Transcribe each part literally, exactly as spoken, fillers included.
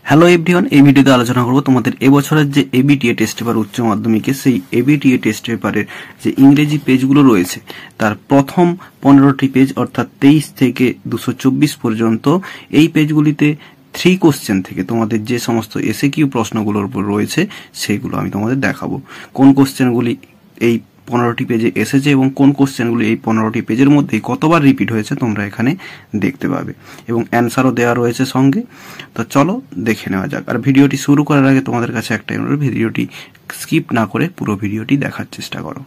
Hello everyone, এই ভিডিওতে আলোচনা করব তোমাদের এবছরের যে এবিটিএ টেস্ট পেপার উচ্চ মাধ্যমিকে সেই এবিটিএ টেস্ট পেপারের যে ইংরেজি পেজগুলো রয়েছে তার প্রথম পনেরোটি পেজ অর্থাৎ তেইশ থেকে দুশো চব্বিশ পর্যন্ত এই পেজগুলিতে থ্রি কোশ্চেন থেকে তোমাদের যে সমস্ত এস এ কিউ প্রশ্নগুলোর উপর রয়েছে সেগুলো আমি তোমাদের দেখাবো। কোন কোশ্চেনগুলি এই পনেরোটি পেজে এসেছে এবং কোন কোশ্চেনগুলি এই পনেরোটি পেজের মধ্যেই কতবার রিপিট হয়েছে তোমরা এখানে দেখতে পাবে এবং অ্যান্সারও দেওয়া রয়েছে সঙ্গে। তো চলো দেখে নেওয়া যাক। আর ভিডিওটি শুরু করার আগে তোমাদের কাছে একটা অনুরোধ, ভিডিওটি স্কিপ না করে পুরো ভিডিওটি দেখার চেষ্টা করো।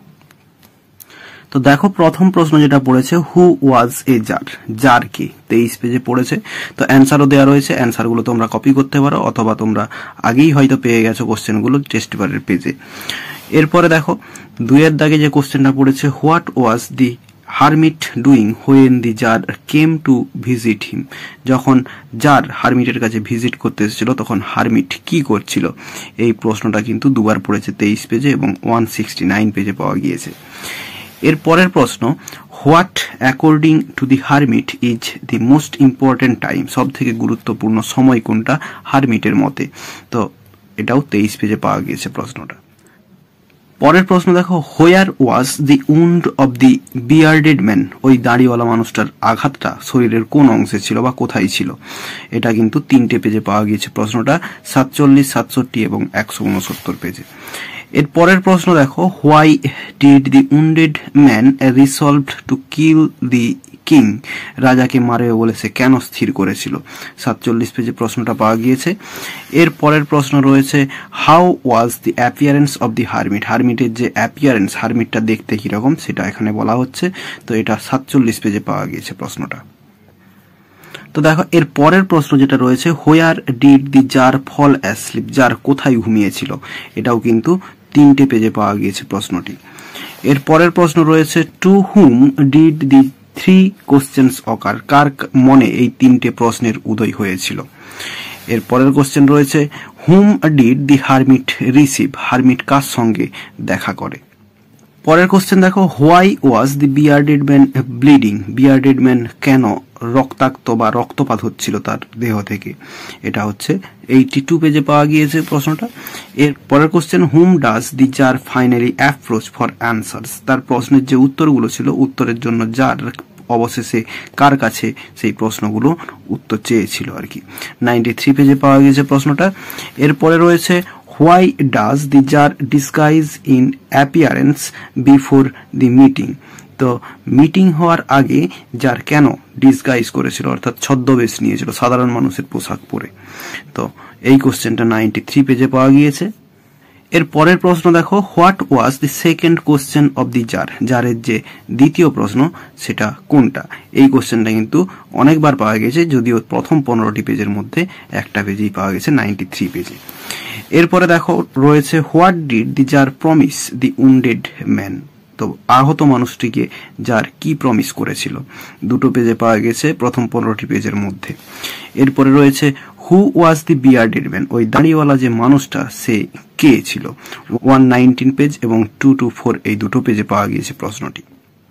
তো দেখো, প্রথম প্রশ্ন যেটা পড়েছে, হু ওয়াজ এ জার, জার কে, তেইশ পেজে পড়েছে। তো অ্যান্সারও দেওয়া রয়েছে, অ্যান্সারগুলো তোমরা কপি করতে পারো অথবা তোমরা আগেই হয়তো পেয়ে গেছো কোশ্চেনগুলো টেস্ট পেপারের পেজে। এরপরে দেখো দুইয়ের দাগে যে কোশ্চেনটা পড়েছে, what was the hermit doing when the tsar came to visit him, যখন জার হারমিটের কাছে ভিজিট করতে এসেছিল তখন হারমিট কি করছিল। এই প্রশ্নটা কিন্তু দুবার পড়েছে তেইশ পেজে এবং ওয়ান সিক্সটি নাইন পেজে পাওয়া গিয়েছে। এর পরের প্রশ্ন, what according to the hermit is the most important time, সব থেকে গুরুত্বপূর্ণ সময় কোনটা হারমিটের মতে। তো এটাও তেইশ পেজে পাওয়া গিয়েছে প্রশ্নটা। পরের প্রশ্ন দেখো, where was the wound of the bearded man, ওই দাড়িওয়ালা মানুষটার আঘাতটা শরীরের কোন অংশে ছিল বা কোথায় ছিল। এটা কিন্তু তিনটে পেজে পাওয়া গিয়েছে প্রশ্নটা, সাতচল্লিশ, সাতষট্টি এবং একশো উনসত্তর পেজে। এর পরের প্রশ্ন দেখো, why did the wounded man resolved to kill the king, রাজাকে মারবে বলে সে কেন স্থির করেছিল। সাতচল্লিশ পেজে প্রশ্নটা পাওয়া গিয়েছে। এর পরের প্রশ্ন রয়েছে, how was the appearance of the hermit, হারমিটের যে অ্যাপিয়ারেন্স, হারমিটটা দেখতে কিরকম সেটা এখানে বলা হচ্ছে। তো এটা সাতচল্লিশ পেজে পাওয়া গিয়েছে প্রশ্নটা। তো দেখো এর পরের প্রশ্ন যেটা রয়েছে, where did the tsar fall asleep, tsar কোথায় ঘুমিয়েছিল। এটাও কিন্তু তিনটে পেজে পাওয়া গিয়েছে প্রশ্নটি। এর পরের প্রশ্ন রয়েছে, to whom did the three questions occur, কার মনে এই তিনটে প্রশ্নের উদয় হয়েছিল। এর পরের কোশ্চেন রয়েছে, whom did the hermit receive, hermit কার সঙ্গে দেখা করে। পরের কোশ্চেন দেখো, why was the bearded man bleeding, bearded man কেন রক্তাক্ত বা রক্তপাত হচ্ছিল তার দেহ থেকে। এটা হচ্ছে এইটি টু পেজে পাওয়া গিয়েছে প্রশ্নটা। এর পরের question, whom does the tsar finally approach for answers, তার প্রশ্নের যে উত্তরগুলো ছিল উত্তরের জন্য জার অবশেষে কার কাছে সেই প্রশ্নগুলো উত্তর চেয়েছিল আর কি। নাইনটি থ্রি পেজে পাওয়া গিয়েছে প্রশ্নটা। এরপরে রয়েছে, why does the tsar disguise in appearance before the meeting, তো মিটিং হওয়ার আগে যার কেন ডিসগাইজ করেছিল অর্থাৎ ছদ্মবেশ নিয়েছিল সাধারণ মানুষের পোশাক পরে। তো এই কোশ্চেনটা নাইনটি থ্রি পেজে পাওয়া গিয়েছে। এর পরের প্রশ্ন দেখো, what was the second question of the tsar, জারের যে দ্বিতীয় প্রশ্ন সেটা কোনটা। এই কোশ্চেনটা কিন্তু অনেকবার পাওয়া গেছে, যদিও প্রথম পনেরোটি পেজের মধ্যে একটা পেজেই পাওয়া গেছে, নাইনটি থ্রি পেজে। এরপরে দেখো রয়েছে, what did the tsar promise the wounded man, তো আহত মানুষটিকে যার কি প্রমিস করেছিল। দুটো পেজে পাওয়া গেছে প্রথম পনেরোটি পেজের মধ্যে। এরপরে রয়েছে, হু ওয়াজ দি বিয়ার্ডেড ম্যান, ওই দাড়িওয়ালা যে মানুষটা সে কে ছিল। ওয়ান নাইনটিন পেজ এবং টু টু ফোর এই দুটো পেজে পাওয়া গিয়েছে প্রশ্নটি।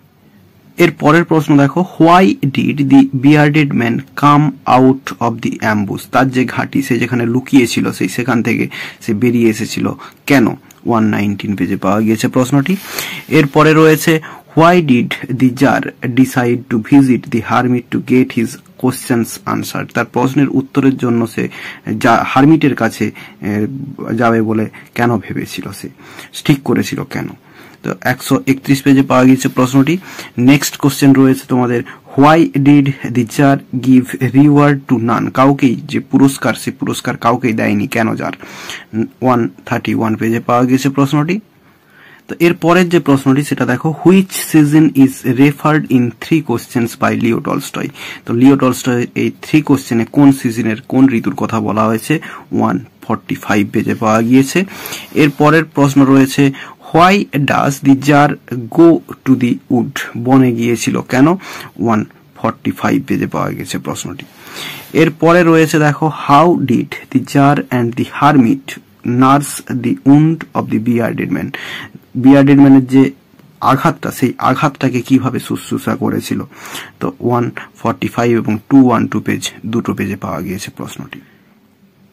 এর পরের প্রশ্ন দেখো, why did the bearded man come out of the ambush, তার যে ঘাঁটি সে যেখানে লুকিয়েছিল সেই সেখান থেকে সে বেরিয়ে এসেছিল কেন। ওয়ান নাইনটিন পেজে পাওয়া গিয়েছে প্রশ্নটি। এরপরে রয়েছে, why did the tsar decide to visit the hermit to get his questions answer, তার প্রশ্নের উত্তরের জন্য সে যা হারমিটের কাছে যাবে বলে কেন ভেবেছিল, সে ঠিক করেছিল কেন। তো একশো একত্রিশ পেজে পাওয়া গিয়েছে প্রশ্নটি। নেক্সট কোশ্চেন রয়েছে তোমাদের, why did the tsar give reward to none, কাউকেই যে পুরস্কার সে পুরস্কার কাউকেই দেয়নি কেন জার। ওয়ান থার্টি ওয়ান পেজে পাওয়া গিয়েছে প্রশ্নটি। তো এর পরের যে প্রশ্নটি সেটা দেখো, which season is referred in three questions by Leo Tolstoy, তো লিও টলস্টয় এই থ্রি কোশ্চেনে কোন সিজনের কোন ঋতুর কথা বলা হয়েছে। ওয়ান ফর্টি ফাইভ পেজে পাওয়া গিয়েছে। এর পরের প্রশ্ন রয়েছে, why does the tsar go to the wood, বনে গিয়েছিল কেন। ওয়ান ফর্টি ফাইভ পেজে পাওয়া গেছে প্রশ্নটি। এরপরে রয়েছে দেখো, how did the tsar and the hermit nurse the wound of the bearded man, bearded ম্যানের যে আঘাতটা সেই আঘাতটাকে কিভাবে শুশ্রূষা করেছিল। তো ওয়ান ফর্টি ফাইভ এবং টু ওয়ান টু পেজ দুটো পেজে পাওয়া গিয়েছে প্রশ্নটি।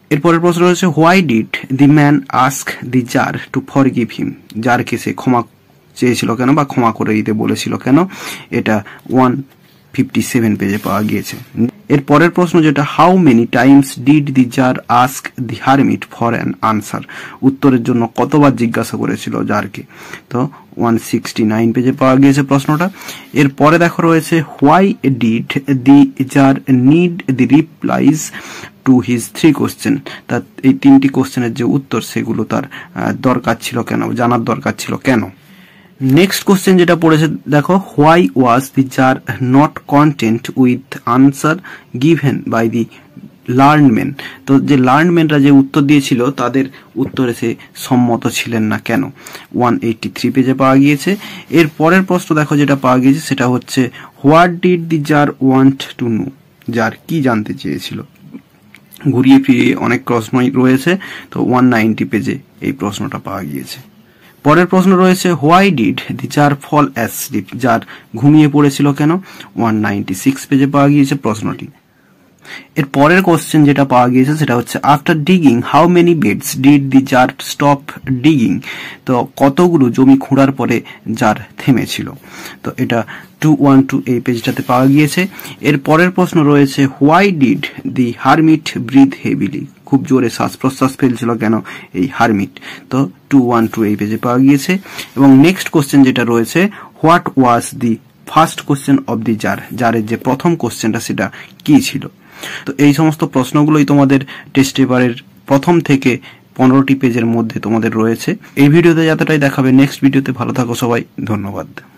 এরপরের প্রশ্ন রয়েছে why did the man ask the tsar to forgive him, জারকে সে ক্ষমা চেয়েছিল কেন বা ক্ষমা করে দিতে বলেছিল কেন, এটা ওয়ান ফিফটি সেভেন পেজে পাওয়া গিয়েছে। এর পরের প্রশ্ন যেটা how many times did the tsar ask the hermit for an answer, উত্তরের জন্য কতবার জিজ্ঞাসা করেছিল জারকে, তো ওয়ান সিক্সটি নাইন পেজে পাওয়া গিয়েছে প্রশ্নটা। এর পরে দেখো রয়েছে why did the tsar need the replies to his three question, তার এই তিনটি কোশ্চেনের যে উত্তর সেগুলো তার দরকার ছিল কেন, জানার দরকার ছিল কেন। নেক্সট কোশ্চেন যেটা পড়েছে দেখো why was the tsar not content with answer given by the learned men, তো যে লার্নড মেনরা যে উত্তর দিয়েছিল তাদের উত্তরে সে সম্মত ছিলেন না কেন, ওয়ান এইটটি থ্রি পেজে পাওয়া গিয়েছে। এর পরের প্রশ্ন দেখো যেটা পাওয়া গিয়েছে সেটা হচ্ছে what did the tsar want to know, tsar কি জানতে চেয়েছিল, ঘুরিয়ে ফিরিয়ে অনেক প্রশ্নই রয়েছে, তো ওয়ান নাইনটি পেজে এই প্রশ্নটা পাওয়া গিয়েছে। পরের প্রশ্ন রয়েছে why did the tsar fall asleep, tsar ঘুমিয়ে পড়েছিল কেন, ওয়ান নাইনটি সিক্স পেজে পাওয়া গিয়েছে প্রশ্নটি। এর পরের কোশ্চেন যেটা পাওয়া গিয়েছে সেটা হচ্ছে after digging how many beds did the tsar stop digging, তো কতগুলো জমি খোঁড়ার পরে জার থেমেছিল, তো এটা টু ওয়ান টু এই পেজটাতে পাওয়া গিয়েছে। এর পরের প্রশ্ন রয়েছে why did the hermit breathe heavily, খুব জোরে শ্বাস প্রশ্বাস ফেলছিল কেন এই হারমিট, তো টু ওয়ান টু এই পেজে পাওয়া গিয়েছে। এবং নেক্সট কোশ্চেন যেটা রয়েছে what was the first question of the tsar, জারের যে প্রথম কোশ্চেনটা সেটা কি ছিল। তো এই সমস্ত প্রশ্নগুলোই তোমাদের টেস্ট পেপারের প্রথম থেকে পনেরোটি পেজের মধ্যে তোমাদের রয়েছে। এই ভিডিওতে যতটাই দেখাবে, নেক্সট ভিডিওতে ভালো থাকো সবাই, ধন্যবাদ।